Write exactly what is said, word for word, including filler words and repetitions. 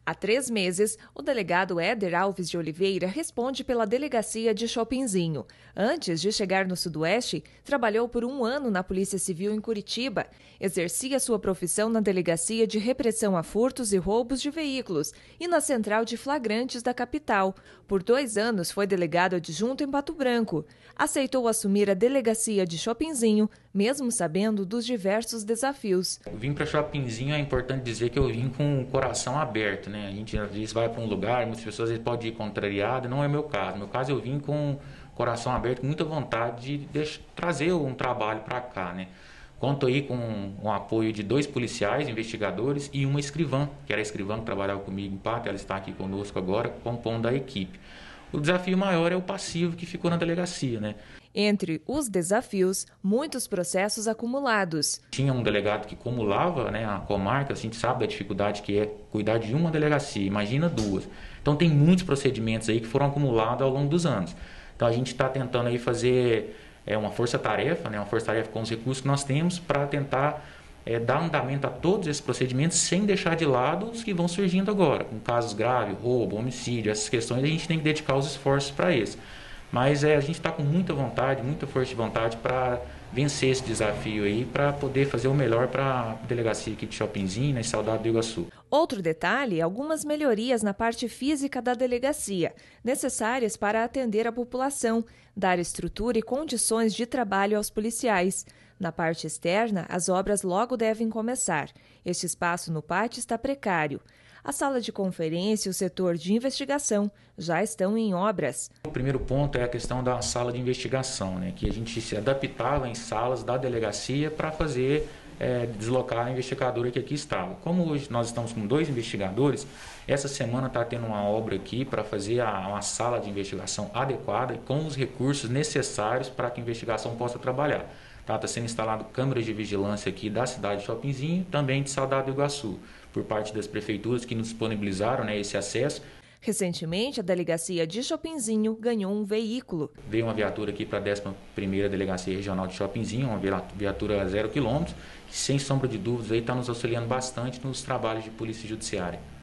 Há três meses, o delegado Éder Alves de Oliveira responde pela delegacia de Chopinzinho. Antes de chegar no Sudoeste, trabalhou por um ano na Polícia Civil em Curitiba. Exercia sua profissão na Delegacia de Repressão a Furtos e Roubos de Veículos e na Central de Flagrantes da capital. Por dois anos foi delegado adjunto em Pato Branco. Aceitou assumir a delegacia de Chopinzinho, mesmo sabendo dos diversos desafios. Eu vim para Chopinzinho, é importante dizer que eu vim com o coração aberto, né? A gente às vezes vai para um lugar, muitas pessoas às vezes podem ir contrariadas, não é meu caso. No meu caso eu vim com o coração aberto, com muita vontade de deixar, trazer um trabalho para cá, né? Conto aí com o apoio de dois policiais, investigadores e uma escrivã, que era a escrivã que trabalhava comigo em Pato, ela está aqui conosco agora, compondo a equipe. O desafio maior é o passivo que ficou na delegacia, né? Entre os desafios, muitos processos acumulados. Tinha um delegado que acumulava, né, a comarca, a gente sabe da dificuldade que é cuidar de uma delegacia, imagina duas. Então tem muitos procedimentos aí que foram acumulados ao longo dos anos. Então a gente está tentando aí fazer é, uma força-tarefa, né, uma força-tarefa com os recursos que nós temos para tentar é, dar andamento a todos esses procedimentos sem deixar de lado os que vão surgindo agora. Com casos graves, roubo, homicídio, essas questões a gente tem que dedicar os esforços para isso. Mas é, a gente está com muita vontade, muita força de vontade para vencer esse desafio aí, para poder fazer o melhor para a delegacia aqui de Chopinzinho, né, Saudade do Iguaçu. Outro detalhe, algumas melhorias na parte física da delegacia, necessárias para atender a população, dar estrutura e condições de trabalho aos policiais. Na parte externa, as obras logo devem começar. Este espaço no pátio está precário. A sala de conferência e o setor de investigação já estão em obras. O primeiro ponto é a questão da sala de investigação, né, que a gente se adaptava em salas da delegacia para fazer é, deslocar a investigadora que aqui estava. Como hoje nós estamos com dois investigadores, essa semana está tendo uma obra aqui para fazer a, uma sala de investigação adequada e com os recursos necessários para que a investigação possa trabalhar. Está tá sendo instalado câmeras de vigilância aqui da cidade de Chopinzinho, também de Saudade do Iguaçu, por parte das prefeituras que nos disponibilizaram, né, esse acesso. Recentemente, a delegacia de Chopinzinho ganhou um veículo. Veio uma viatura aqui para a décima primeira Delegacia Regional de Chopinzinho, uma viatura zero quilômetros, que sem sombra de dúvidas está nos auxiliando bastante nos trabalhos de polícia judiciária.